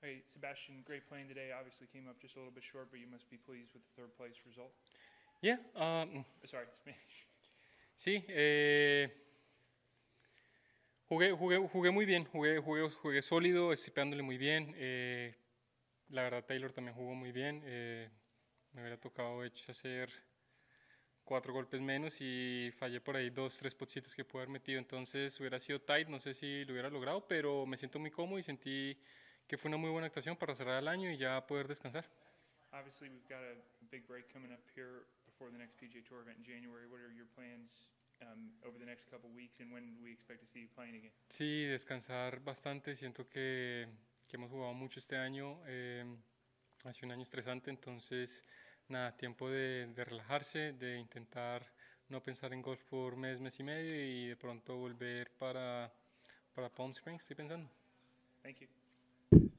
Hey, Sebastian, great playing today. Obviously came up just a little bit short, but you must be pleased with the third place result. Yeah, Sorry, Spanish. sí, jugué muy bien, jugué sólido, estoy pegándole muy bien. La verdad, Taylor también jugó muy bien. Me hubiera tocado hecho hacer 4 golpes menos y fallé por ahí 2, 3 potsitos que pude haber metido. Entonces hubiera sido tight, no sé si lo hubiera logrado, pero me siento muy cómodo y sentí que fue una muy buena actuación para cerrar el año y ya poder descansar. Obviously, we've got a big break coming up here before the next PGA Tour event in January. What are your plans over the next couple weeks, and when do we expect to see you playing again? Sí, descansar bastante. Siento que hemos jugado mucho este año. Ha sido un año estresante, entonces nada, tiempo de relajarse, de intentar no pensar en golf por mes y medio y de pronto volver para Palm Springs, estoy pensando. Thank you.